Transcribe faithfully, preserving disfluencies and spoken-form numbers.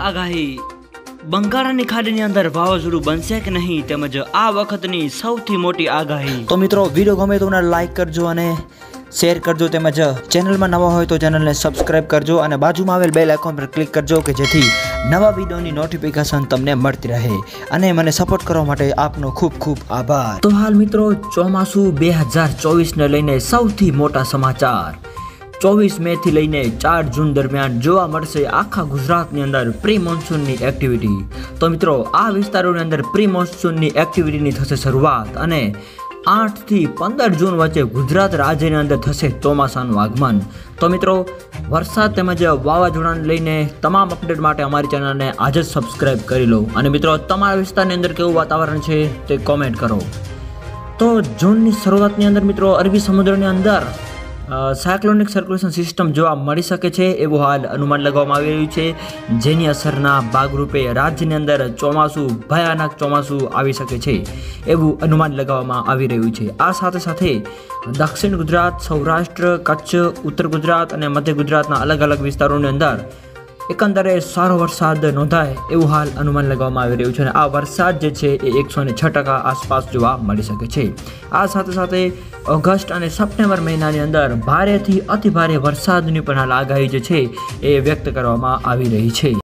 આગાહી બંગાળની ખાડીની અંદર વાવાઝોડું બનશે કે નહીં તેમજ આ વખતની સૌથી મોટી આગાહી। તો મિત્રો વિડીયો ગમે તો લાઈક કરજો અને શેર કરજો તેમજ ચેનલમાં નવા હોય તો ચેનલને સબસ્ક્રાઇબ કરજો અને બાજુમાં આવેલ બેલ આઇકોન પર ક્લિક કરજો કે જેથી નવા વિડીયોની નોટિફિકેશન તમને મળતી રહે અને મને સપોર્ટ કરવા માટે આપનો ખૂબ ખૂબ આભાર। તો હાલ મિત્રો ચોમાસું બે હજાર ચોવીસને લઈને સૌથી મોટા સમાચાર। ચોવીસ મે થી લઈને ચાર જૂન દરમિયાન જોવા મળશે આખા ગુજરાતની અંદર પ્રી મોન્સૂનની એક્ટિવિટી। તો મિત્રો આ વિસ્તારોની અંદર પ્રી મોન્સૂનની એક્ટિવિટીની થશે શરૂઆત અને આઠ થી પંદર જૂન વચ્ચે ગુજરાત રાજ્યની અંદર થશે ચોમાસાનું આગમન। તો મિત્રો વરસાદ તેમજ વાવાઝોડાને લઈને તમામ અપડેટ માટે અમારી ચેનલને આજે જ સબસ્ક્રાઇબ કરી લો અને મિત્રો તમારા વિસ્તારની અંદર કેવું વાતાવરણ છે તે કોમેન્ટ કરો। તો જૂનની શરૂઆતની અંદર મિત્રો અરબી સમુદ્રની અંદર સાયક્લોનિક સર્ક્યુલેશન સિસ્ટમ જોવા મળી શકે છે એવું હાલ અનુમાન લગાવવામાં આવી રહ્યું છે, જેની અસરના ભાગરૂપે રાજ્યની અંદર ચોમાસું ભયાનક ચોમાસું આવી શકે છે એવું અનુમાન લગાવવામાં આવી રહ્યું છે। આ સાથે સાથે દક્ષિણ ગુજરાત, સૌરાષ્ટ્ર, કચ્છ, ઉત્તર ગુજરાત અને મધ્ય ગુજરાતના અલગ અલગ વિસ્તારોની અંદર એકંદરે સારો વરસાદ નોંધાય એવું હાલ અનુમાન લગાવવામાં આવી રહ્યું છે અને આ વરસાદ જે છે એ એકસો ને છ ટકા આસપાસ જોવા મળી શકે છે। આ સાથે સાથે ઓગસ્ટ અને સપ્ટેમ્બર મહિનાની અંદર ભારેથી અતિ ભારે વરસાદની પણ હાલ આગાહી જે છે એ વ્યક્ત કરવામાં આવી રહી છે।